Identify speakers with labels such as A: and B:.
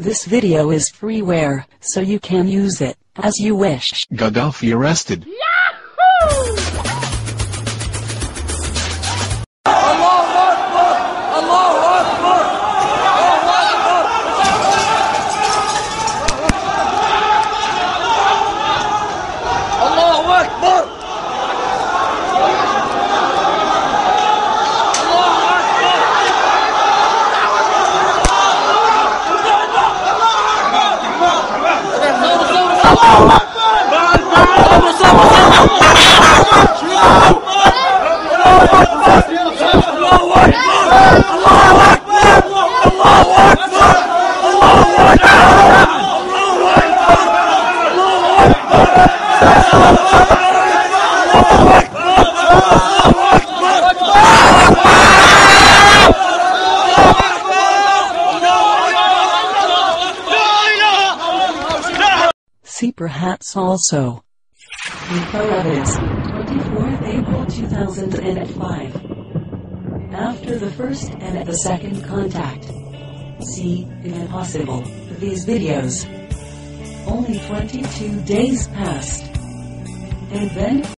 A: This video is freeware, so you can use it as you wish.
B: Gaddafi arrested.
A: See perhaps also. Info evidence, 24th April 2005. After the first and the second contact. See, if possible, these videos. Only 22 days passed. And then